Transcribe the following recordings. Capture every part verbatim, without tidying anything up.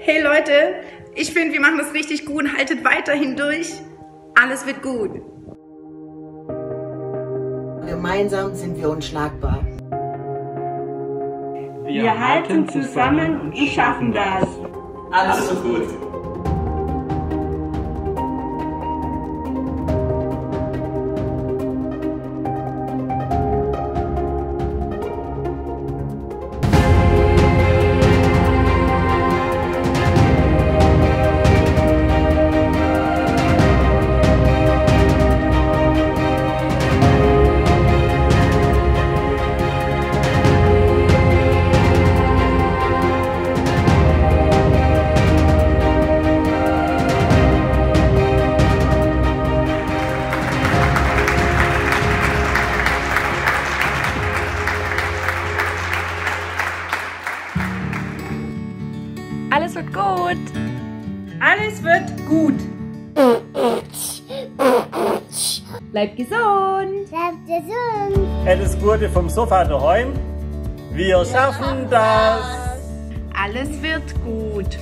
Hey Leute, ich finde, wir machen das richtig gut. Haltet weiterhin durch. Alles wird gut. Gemeinsam sind wir unschlagbar. Wir, wir halten zusammen und schaffen das. Alles wird gut. Alles wird gut. Alles wird gut. Bleib gesund. Bleib gesund. Alles Gute vom Sofa daheim. Wir schaffen das. Alles wird gut.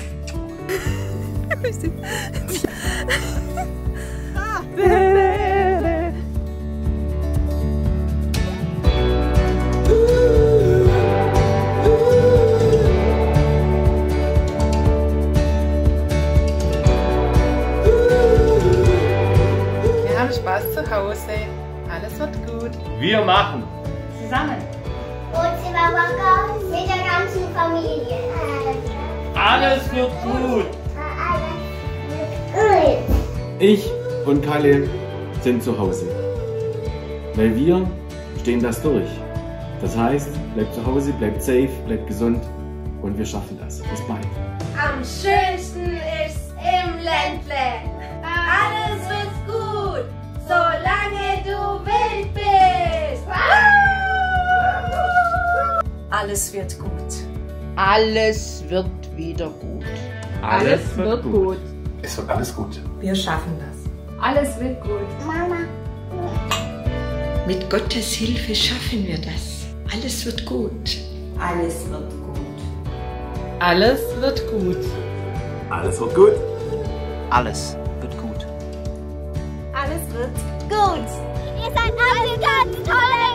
Spaß zu Hause. Alles wird gut. Wir machen. Zusammen. Und mit der ganzen Familie. Alles wird gut. Alles wird gut. Ich und Kalle sind zu Hause. Weil wir stehen das durch. Das heißt, bleibt zu Hause, bleibt safe, bleibt gesund und wir schaffen das. Bis bald. Am schönsten ist im Ländle. Alles wird gut, solange du wild bist. Alles wird gut. Alles wird wieder gut. Alles wird gut. Es wird alles gut. Wir schaffen das. Alles wird gut. Mama. Mit Gottes Hilfe schaffen wir das. Alles wird gut. Alles wird gut. Alles wird gut. Alles wird gut. Alles wird gut. Alles wird gut. Ihr seid alle ganz tolle